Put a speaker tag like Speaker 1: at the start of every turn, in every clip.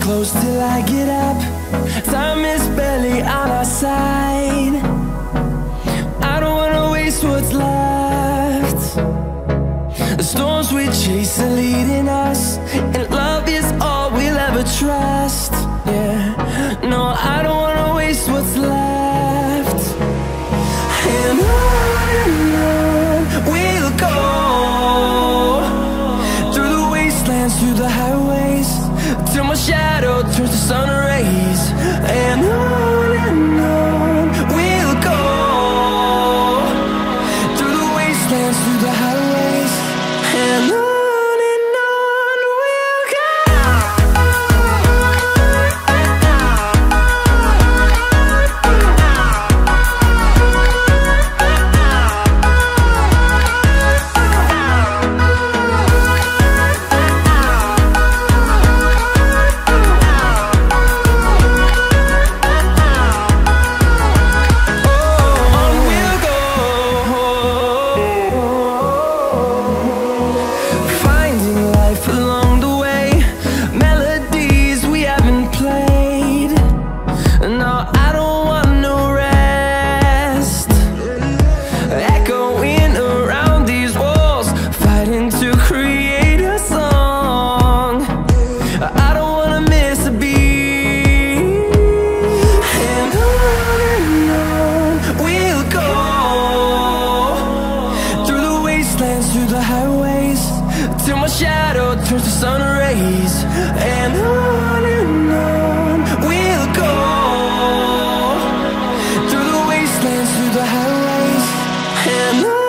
Speaker 1: close till I get up. Time is barely on our side. I don't wanna waste what's left. The storms we chase are leading us, and love is all we'll ever trust. Yeah, no, I don't wanna waste what's left. And on we'll go, through the wastelands, through the highways, till my shadow turns to sun rays. And on we'll go, through the wastelands, through the highways, and on we'll go. Through the highways, till my shadow turns to sun rays. And on we'll go, through the wastelands, through the highways, and on we'll go.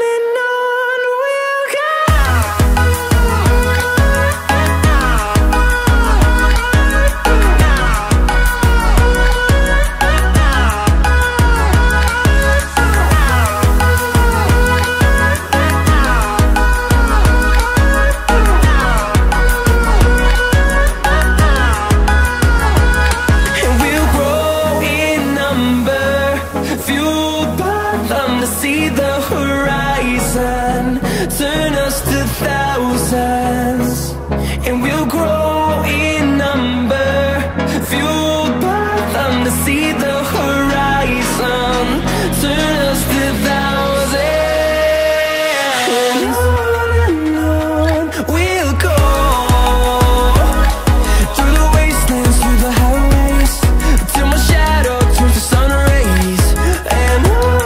Speaker 1: See the horizon turn us to thousands, and we'll grow in number, fueled by them to see the horizon turn us to thousands. And on we'll go, through the wastelands, through the highways, till my shadow turns to sun rays. And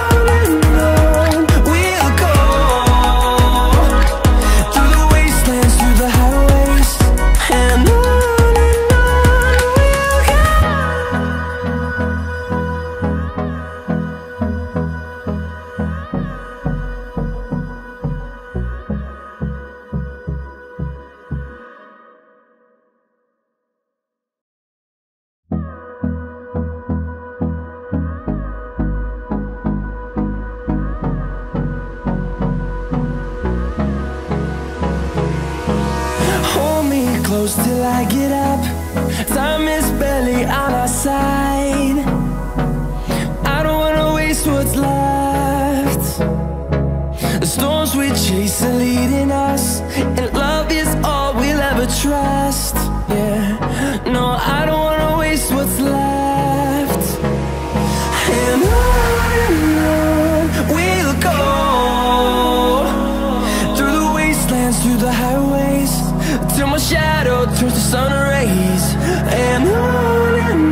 Speaker 1: close till I get up. Time is barely on our side. I don't wanna waste what's left. The storms we chase are leading us, and love is all we'll ever trust. Yeah, no, I don't wanna waste what's left. And on we'll go, through the wastelands, through the highways, till my shadow turns to sun rays. And on